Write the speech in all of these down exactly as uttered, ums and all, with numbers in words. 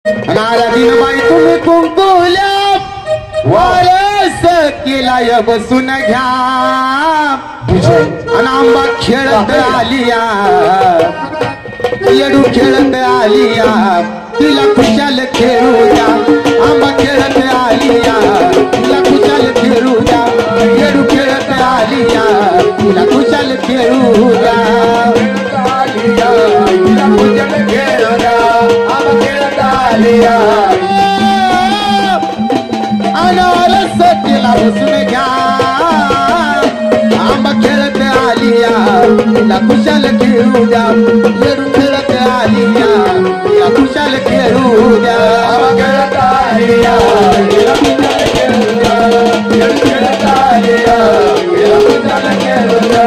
नारायण बाई तुम्ही कुंकुल्या वारस केला बसून घ्या आणि आंबा खेळत आलिया येडू खेळत आलिया तिला खुशाल खेळू द्या आंबा खेळत आलिया तिला खुशाल खेळू द्या येडू खेळत आलिया तिला खुशाल खेळू द्या आलिया तिला खुशाल खेळू द्या आंबा खेळत आलिया अनारस तिला बसून घ्या आंबा खेळत आलिया तिला खुशाल खेळू द्या येडू खेळत आलिया तिला खुशाल खेळू द्या आंबा खेळत आलिया तिला खुशाल खेळू द्या येडू खेळत आलिया तिला खुशाल खेळू द्या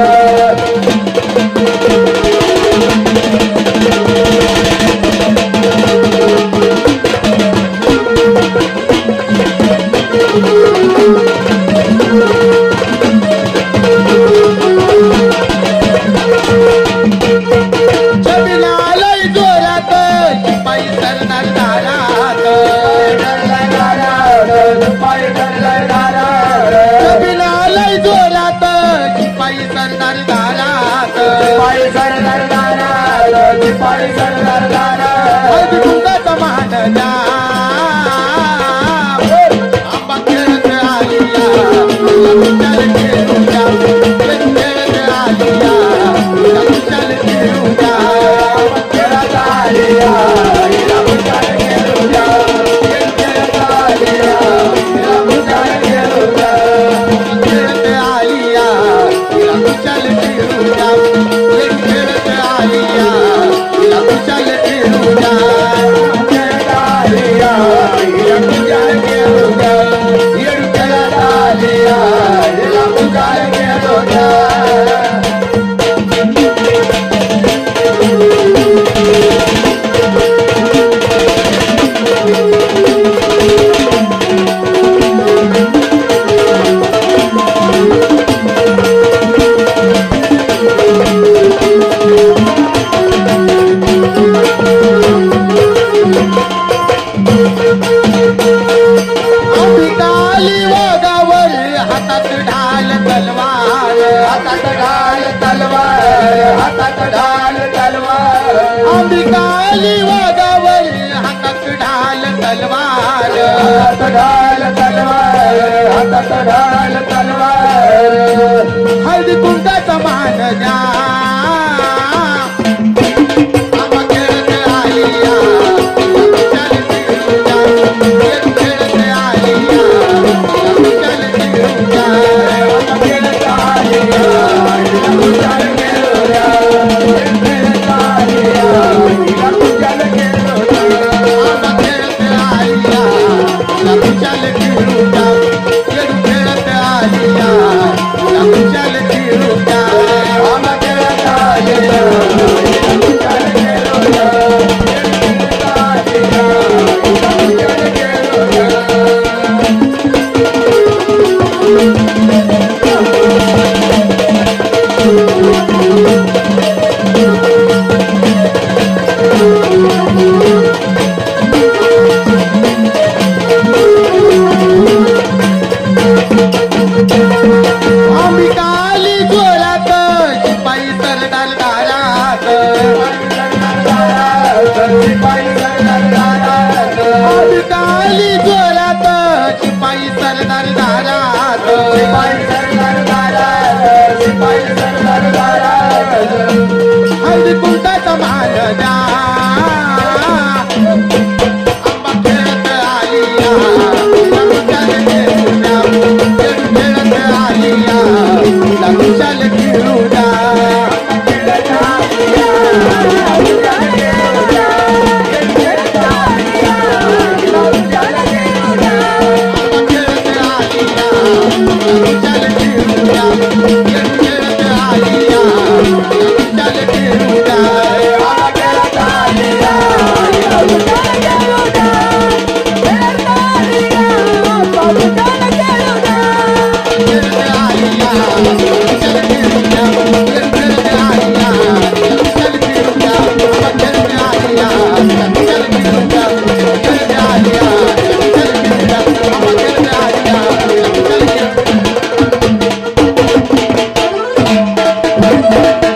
हळदी कुंकाचा मान द्या आंबा खेळत आलिया खुशाल खेळू द्या येडू खेळत आलिया खुशाल खेळू द्या आंबा खेळत आलिया खुशाल खेळू द्या येडू खेळत आलिया खुशाल खेळू द्या आंबा खेळत आलिया खुशाल खेळू द्या येडू खेळत आलिया खुशाल खेळू द्या आंबा खेळत आलिया आलिया